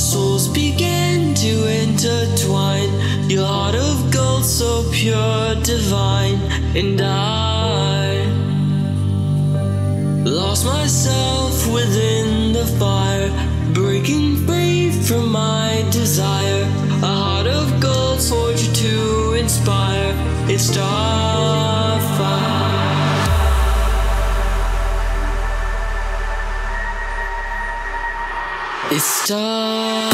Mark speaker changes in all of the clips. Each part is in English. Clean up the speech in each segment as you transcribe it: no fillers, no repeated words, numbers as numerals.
Speaker 1: souls began to intertwine. Your heart of gold, so pure, divine. And I lost myself within the fire, breaking free from my desire. A heart of gold, forged to inspire. It's starfire. It's starfire.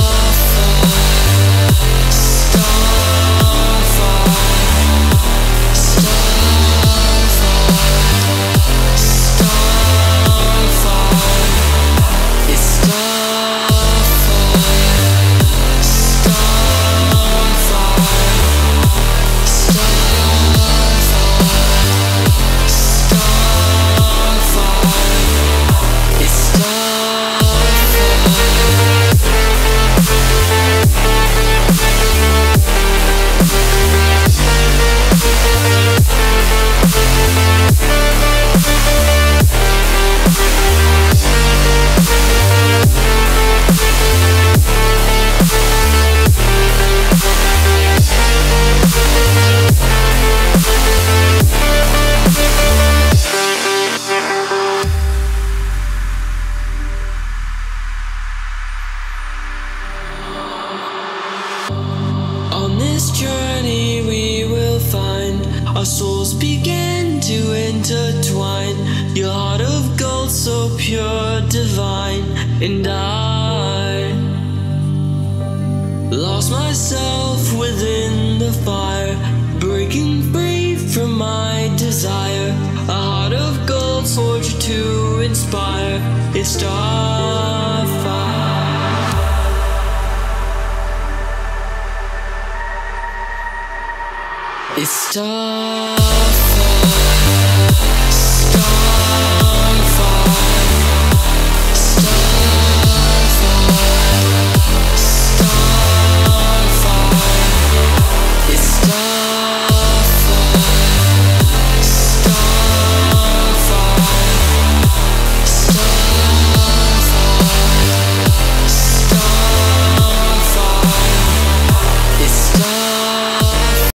Speaker 1: On this journey we will find our souls begin to intertwine. Your heart of gold, so pure, divine. And I lost myself within the fire, breaking free from my desire. A heart of gold, forged to inspire. It's starfire. It's starfire.